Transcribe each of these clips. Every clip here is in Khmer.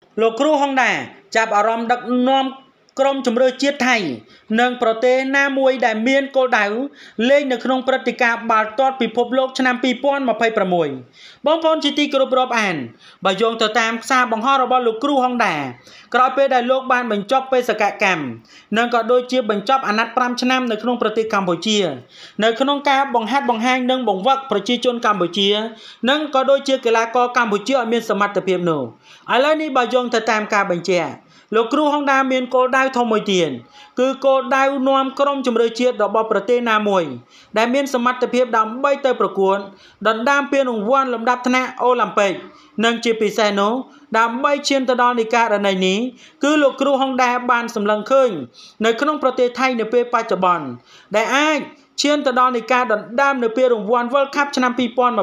លោកគ្រូហុងដាចាប់អារម្មណ៍ដឹកនាំក្រុមជម្រើសជាតិថៃនិងប្រទេសណាមួយដែលមានគោលដៅលេងនៅក្នុងព្រឹត្តិការណ៍បាល់ទាត់ពិភពលោកឆ្នាំ2026បងប្អូនជាទីគោរពរាប់អានបើយោងទៅតាមសារបង្ហោះរបស់លោកគ្រូហុងដាក្រោយពេលដែលលោកបានបញ្ចប់បេសកកម្មនិងក៏ដូចជាបញ្ចប់អាណត្តិ5ឆ្នាំនៅក្នុងប្រទេសកម្ពុជានៅក្នុងការបង្ហាត់បង្ហាញនិងបង្វឹកប្រជាជនកម្ពុជានិងក៏ដូចជាកីឡាករកម្ពុជាឲ្យមានសមត្ថភាពនោះឥឡូវនេះបើយោងទៅតាមការបញ្ជាក់លោកគ្រូហុងដាមានគោលដៅធំមួយទៀតគឺគោលដៅនាំក្រុមជម្រើសជាតិរបស់ប្រទេសណាមួយដែលមានសមត្ថភាពដើម្បីទៅប្រកួតដណ្ដើមពានរង្វាន់លំដាប់ថ្នាក់អូឡ িম্প ិកនិងជាពិសេសនោះដើម្បីឈានទៅដល់នៃករណីនេះគឺលោកគ្រូហុងដាបានសម្លឹងឃើញនៅក្នុងប្រទេសថៃនៅពេលបច្ចុប្បន្នដែលអាចឈានទៅដល់នៃការដណ្ដើមនៅពានរង្វាន់ World Cup ឆ្នាំ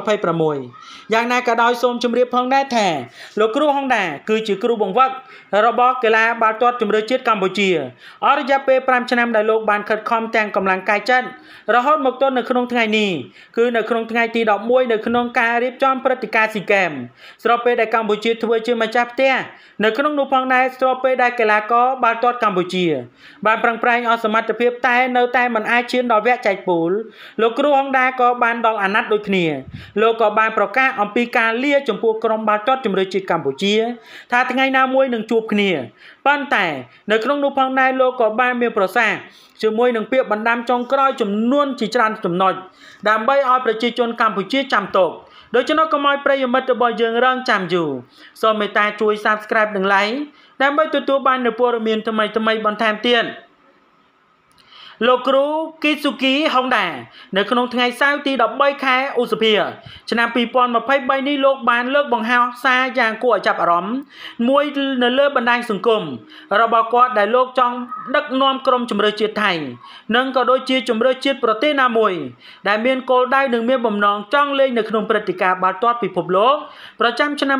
2026យ៉ាងណាក៏ដោយសូមជម្រាបផងដែរថាលោកគ្រូហុងដាគឺជាគ្រូបង្វឹករបស់កីឡាបាល់ទាត់ជម្រើសជាតិកម្ពុជាអស់រយៈពេល5ឆ្នាំដែលលោកបានខិតខំទាំងកម្លាំងកាយចិត្តរហូតមកទល់នៅក្នុងថ្ងៃនេះគឺនៅក្នុងថ្ងៃទី11នៅក្នុងការរៀបចំព្រឹត្តិការណ៍ស៊ីហ្គេមស្របពេលដែលកម្ពុជាធ្វើជាម្ចាស់ផ្ទះនៅក្នុងនោះផងដែរស្របពេលដែលកីឡាករបាល់ទាត់កម្ពុជាបានប្រឹងប្រែងអស់សមត្ថភាពតែនៅតែមិនអាចឈានដល់វគ្គចែកពូលលោកគ្រូហុងដាក៏បានដល់អាណត្តិដូចគ្នាលោកក៏បានប្រកាសអំពីការលាចំពោះក្រុមបាល់ទាត់ជម្រើសជាតិកម្ពុជាថាថ្ងៃណាមួយនឹងជួបគ្នាប៉ុន្តែនៅក្នុងនោះផងដែរលោកក៏បានមានប្រសាសន៍ជាមួយនឹងពាក្យបណ្ដាំចុងក្រោយចំនួនជាច្រើនចំណុចដើម្បីឲ្យប្រជាជនកម្ពុជាចាំទុកដូច្នោះកុំឲ្យប្រិយមិត្តរបស់យើងរងចាំយូរសូមមេត្តាជួយ Subscribe និង Like ដើម្បីទទួលបាននូវព័ត៌មានថ្មីៗបន្ថែមទៀតលោកគ្រូគីស៊ូគីហុងដានៅក្នុងថ្ងៃសៅរ៍ទី13ខែឧសភាឆ្នាំ2023នេះលោកបានលើកបង្ហោះសារយ៉ាងគួរឲ្យចាប់អារម្មណ៍មួយនៅលើបណ្ដាញសង្គមរបស់គាត់ដែលលោកចង់ដឹកនាំក្រុមជម្រើសជាតិថៃនិងក៏ដូចជាជម្រើសជាតិប្រទេសណាមួយដែលមានគោលដៅនិងមានបំណងចង់លេងនៅក្នុងព្រឹត្តិការណ៍បាល់ទាត់ពិភពលោកប្រចាំឆ្នាំ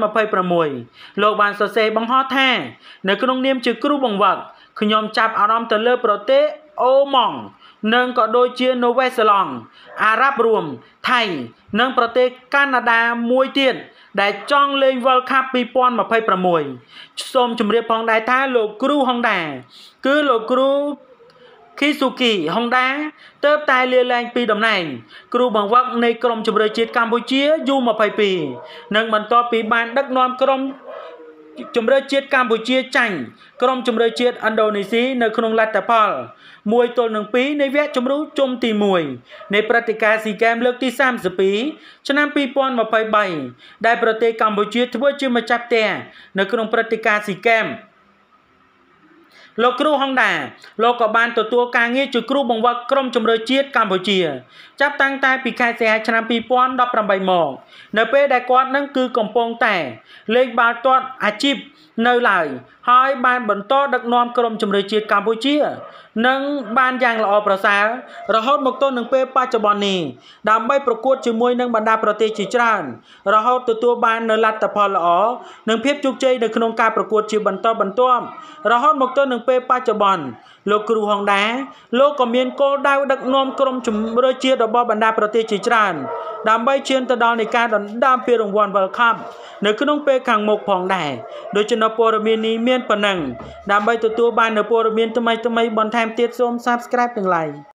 2026លោកបានសរសេរបង្ហោះថានៅក្នុងនាមជាគ្រូបង្វឹកខ្ញុំចាប់អារម្មណ៍ទៅលើប្រទេសអូម៉ង់និងក៏ដូចជានូវែលសេឡង់អារ៉ាប់រួមថៃនិងប្រទេសកាណាដាមួយទៀតដែលចង់លេង World Cup 2026សូមជម្រាបផងដែរថាលោកគ្រូហុងដាគឺលោកគ្រូគីស៊ូគីហុងដាទើបតែលាលែងពីតំណែងគ្រូបង្វឹកនៃក្រុមជម្រើសជាតិកម្ពុជា U22 និងបន្ទាប់ពីបានដឹកនាំក្រុមជម្រើសជាតិកម្ពុជាចាញ់ក្រុមជម្រើសជាតិឥណ្ឌូនេស៊ីនៅក្នុងលទ្ធផល1-2នៃវគ្គជម្រុះជុំទី1នៃព្រឹត្តិការណ៍ស៊ីហ្គេមលើកទី32ឆ្នាំ2023ដែលប្រទេសកម្ពុជាធ្វើជាម្ចាស់ផ្ទះនៅក្នុងព្រឹត្តិការណ៍ស៊ីហ្គេមលោកគ្រូហុងដាលោកក៏បានទទួលការងារជាគ្រូបង្វឹកក្រុមជម្រើសជាតិកម្ពុជាចាប់តាំងតែពីខែសីហាឆ្នាំ2018មកនៅពេលដែលគាត់នឹងគឺកំពុងតែលេងបាល់ទាត់អាជីពនៅឡើយហើយបានបន្តដឹកនាំក្រុមជម្រើសជាតិកម្ពុជានិងបានយ៉ាងល្អប្រសើររហូតមកទល់នឹងពេលបច្ចុប្បន្ននេះដើម្បីប្រកួតជាមួយនឹងបណ្ដាប្រទេសជាច្រើនរហូតទទួលបាននូវលទ្ធផលល្អនិងភាពជោគជ័យនៅក្នុងការប្រកួតជាបន្តបន្ទាប់រហូតមកទល់នឹងពេលបច្ចុប្បន្នលោកគ្រូហុងដាលោកក៏មានគោលដៅដឹកនាំក្រុមជម្រើសជាតិរបស់បណ្ដាប្រទេសជាច្រើនដើម្បីឈានទៅដល់នៃការដណ្ដើមពានរង្វាន់ World Cup នៅក្នុងពេលខាងមុខផងដែរដូច្នេះព័ត៌មាននេះមានប៉ុណ្ណឹងដើម្បីទទួលបាននូវព័ត៌មានថ្មីៗបន្ថែមទៀតសូម Subscribe និង Like